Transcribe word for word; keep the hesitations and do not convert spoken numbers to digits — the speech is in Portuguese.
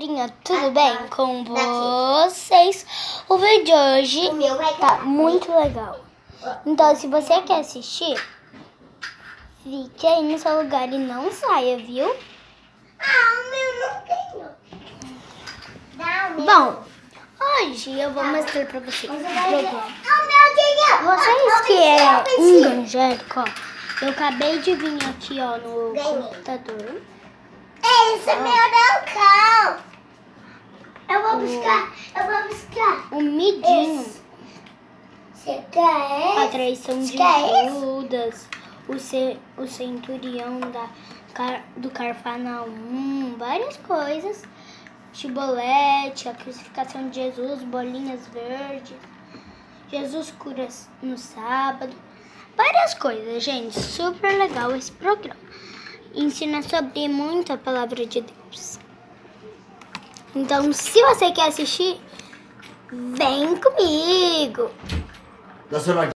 galerinha, tudo bem com vocês? O vídeo de hoje tá muito legal. Então, se você quer assistir, fique aí no seu lugar e não saia, viu? Ah, o meu não tenho. Bom, hoje eu vou mostrar pra vocês. O meu tenho. Vocês que é evangélico, ó, eu acabei de vir aqui, ó, no computador. Esse é meu balcão. Eu vou buscar, eu vou buscar. O midinho, Você quer a esse? traição de Você quer esse? Judas, o, ce, o centurião da, Car- do Carfanaum, várias coisas. Chibolete, a crucificação de Jesus, bolinhas verdes. Jesus cura no sábado. Várias coisas, gente. Super legal esse programa. Ensina sobre muito a palavra de Deus. Então, se você quer assistir, vem comigo.